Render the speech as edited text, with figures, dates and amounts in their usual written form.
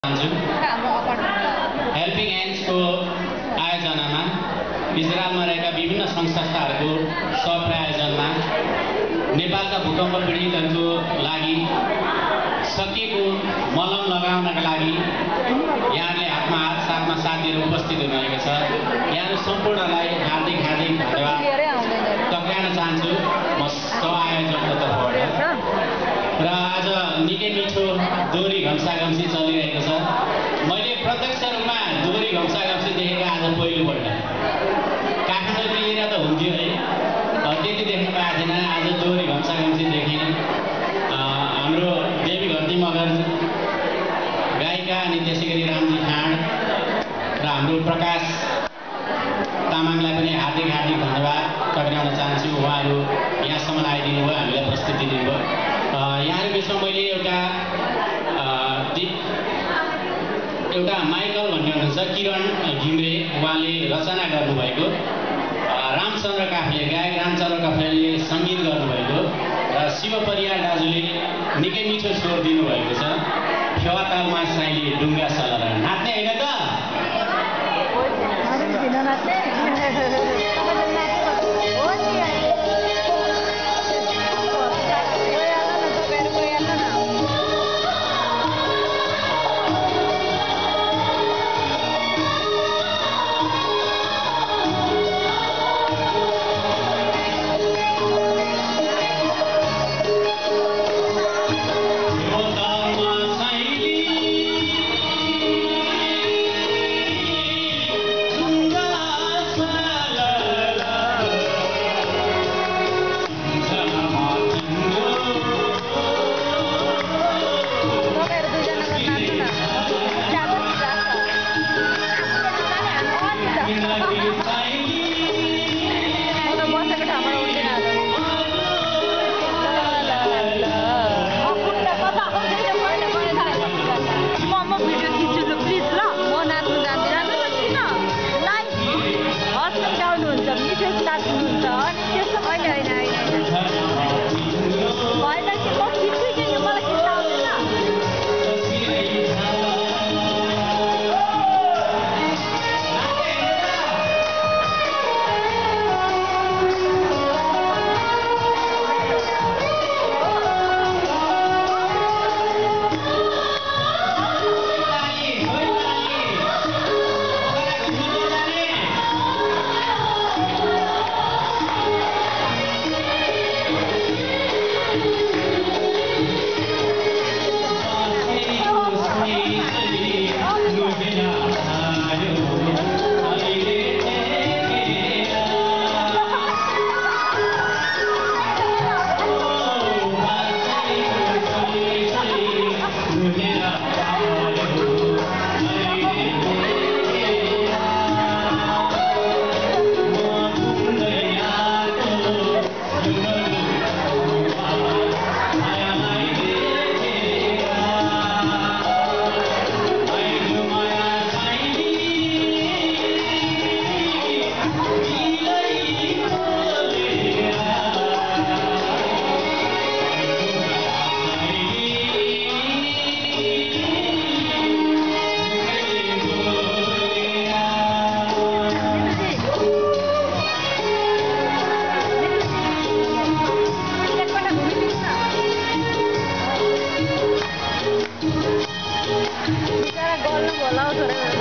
Helping ह्यान्ड्सको आयोजनामा इजरायलमा रहेका विभिन्न संस्थाहरूको सहप्रायोजनमा नेपालका भूकम्प पीडितहरूको लागि सकिएको मलम लगाउनका लागि यहाँले हातमा हात साथमा साथ दिएर उपस्थित हुनुभएको छ। यहाँहरू सम्पूर्णलाई हार्दिक धन्यवाद टक्राउन चाहन्छु म सहआयोजकको तर्फबाट। र आज निकै मिठो दोहोरी घम्साघम्सी चलिरहेको छ। मैले प्रत्यक्ष रूपमा दोहोरी घम्साघम्सी देखेको आज पहिलोपल्ट। काठमाडौँतिर त हुन्थ्यो है, त्यति देख्नु पाएको थिएन। आज दोहोरी घम्साघम्सी देखेँ। हाम्रो देवी घरती मगर गायिका अनि त्यसै गरी रामजी खाँड र हाम्रो प्रकाश तामाङलाई पनि हार्दिक धन्यवाद टक्राउन चाहन्छु। उहाँहरू यहाँसम्म आइदिनु भयो, हामीलाई प्रस्तुति दिनुभयो। यहाँहरू बिचमा मैले एउटा माइकल भन्ने हुनुहुन्छ किरण घिम्रे, उहाँले रचना गर्नुभएको, रामचन्द्र काफ्ले गायक रामचन्द्र काफ्लेले सङ्गीत गर्नुभएको र शिव परियार दाजुले निकै मिठो स्वर दिनुभएको छ। फेवातालमा साइली डुङ्गा सलर नाच्ने होइन त? बोलाओ थोड़ा